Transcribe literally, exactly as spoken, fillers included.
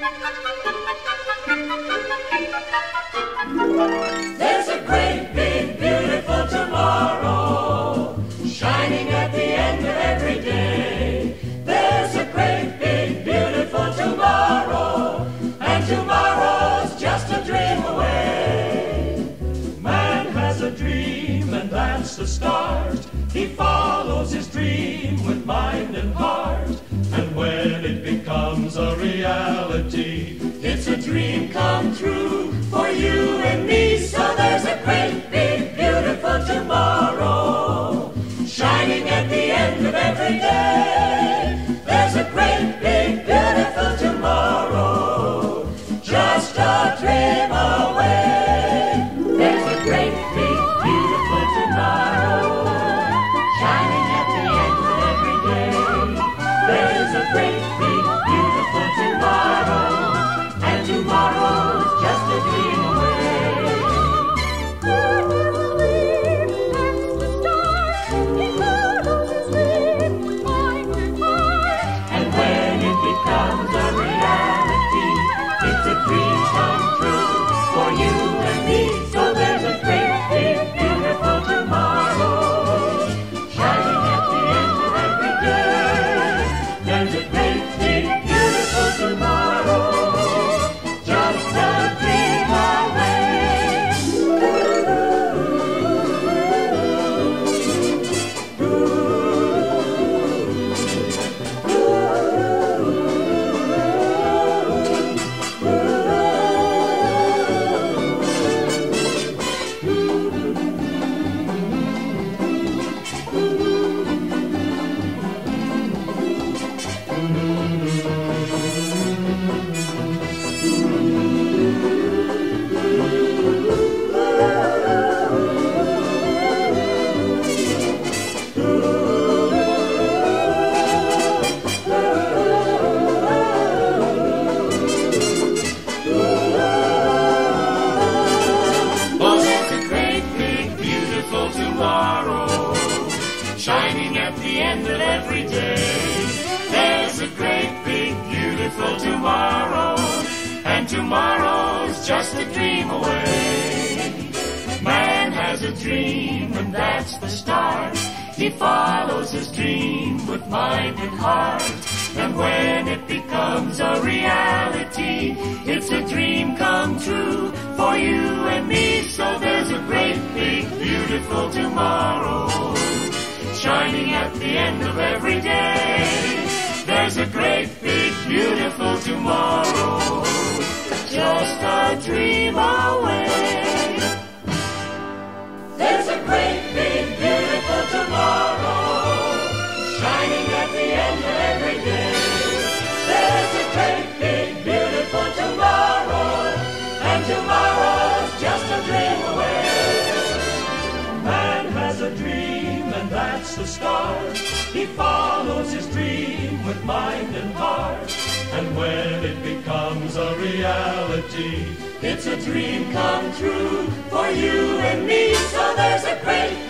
There's a great, big, beautiful tomorrow, shining at the end of every day. There's a great, big, beautiful tomorrow, and tomorrow's just a dream away. Man has a dream, and that's the start. He follows his dream with mind and heart, and when it becomes a reality, it's a dream come true for you and me. So there's a great, big, beautiful tomorrow, shining at the end of every day. There's a great, big, beautiful tomorrow, just a dream away. There's a great, big, beautiful tomorrow, shining at the end of every day. There's a great, big, beautiful tomorrow, and tomorrow's just a dream away. And when it becomes a reality, it's a dream come true for you and me. So there's a great, big, beautiful tomorrow, shining at the end of every day. There's a great, big, beautiful tomorrow, just a dream away. Oh, there's a great, big, beautiful tomorrow, shining at the end of every day. There's a great, big, beautiful tomorrow, and tomorrow's just a dream away. Man has a dream, and that's the start. He follows his dream with mind and heart, and when it becomes a reality, it's a dream come true for you and me. So there's a great, big, beautiful tomorrow, shining at the end of every day. There's a great, big, beautiful tomorrow, just a dream away. There's a great, big, beautiful tomorrow, shining at the end of every day. There's a great, big, beautiful tomorrow, and tomorrow's just a dream away. Man has a dream, and that's the start. He follows his dream with mind and heart, and when it becomes a reality, it's a dream come true for you and me. So there's a great,